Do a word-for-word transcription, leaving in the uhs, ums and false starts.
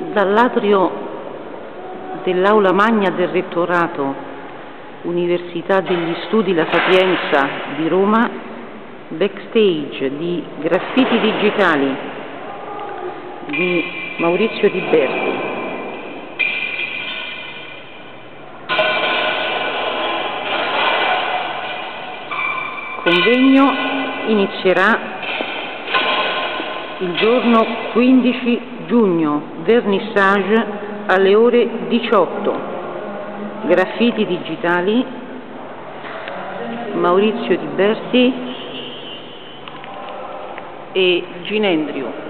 Dall'atrio dell'Aula Magna del Rettorato Università degli Studi La Sapienza di Roma, backstage di Graffiti Digitali di Maurizio Di Berti. Convegno inizierà il giorno quindici giugno, vernissage alle ore diciotto. Graffiti digitali, Maurizio Di Berti e Ginendrio.